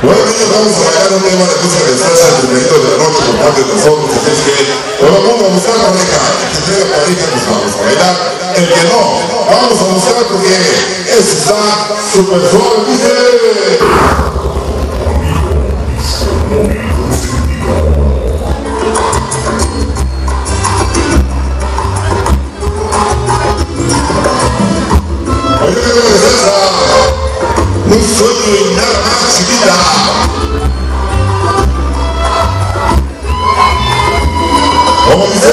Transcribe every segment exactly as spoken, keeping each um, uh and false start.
Bueno, niños, vamos a bailar un tema de música de salsa el primerito de la noche por parte de nosotros, así es que todo el mundo a buscar pareja, el que tenga pareja, pues vamos a bailar, el que no, vamos a buscar porque eso está súper suave, dice. Un sueño y nada más, chiquita. ¿Cómo dice?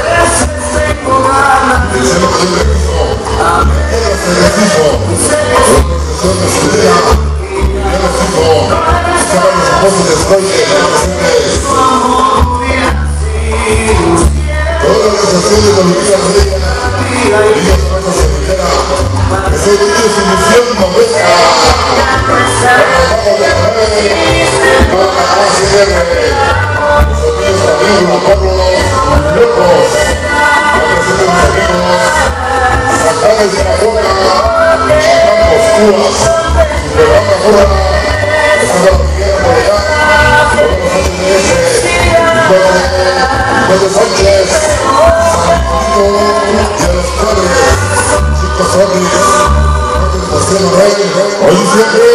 El cielo que le hizo. Ella se les dijo. La organización de su día. Ya les dijo. Estaban los esposos de Escoite. Toda la organización de Bolivia Reina. Ellos van a ser ligera. Ese día es su misión, no venga. Hoy siempre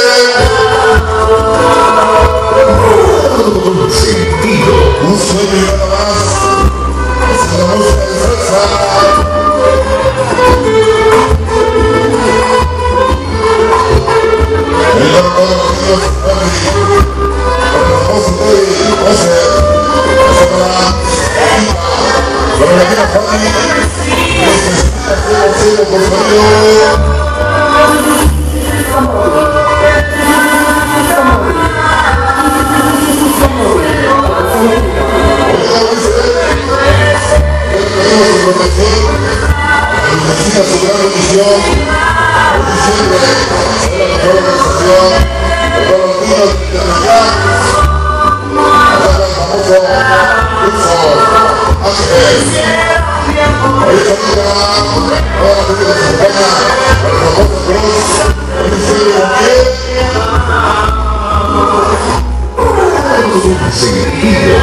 sentido, un sueño y nada más. Es la música de salsa. Y para todos los niños, para el propósito de José, para la para la vida Fanny, necesita que lo siga por favor. Necesita su gran bendición, porque siempre es la mejor organización de todos los niños de la ciudad. Acá el famoso Wilson Ángel. Hoy esta vida, toda la gente que nos acompaña, para el famoso Cruz, hoy dice con quién. Sentido.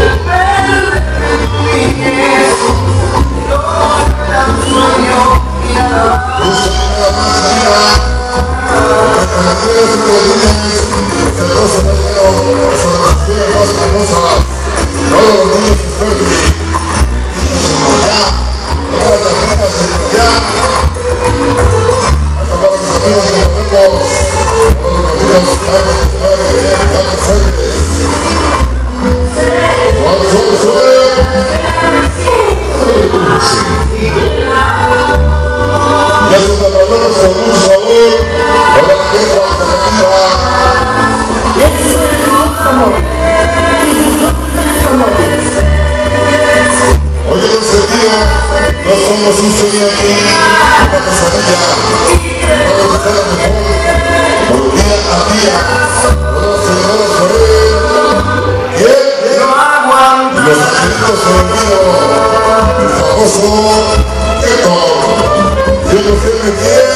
Somos un sueño aquí, una pesadilla, vamos a estar la mejor, por día a día, todos celebrados por él. ¿Quién? Los angelitos se olvidan, el famoso Keto. Yo no sé de quién.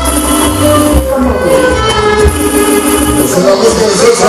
Pues en la música de salsa.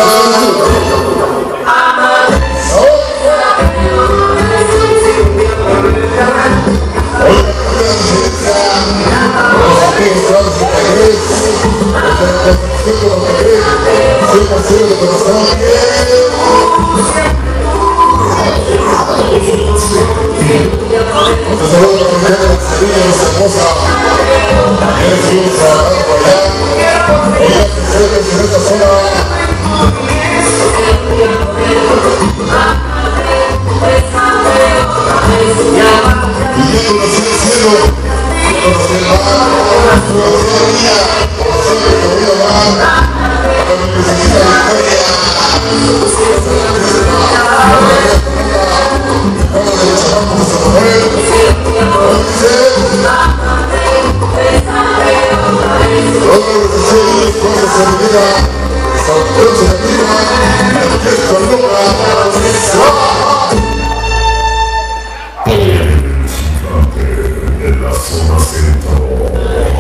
En la zona centro.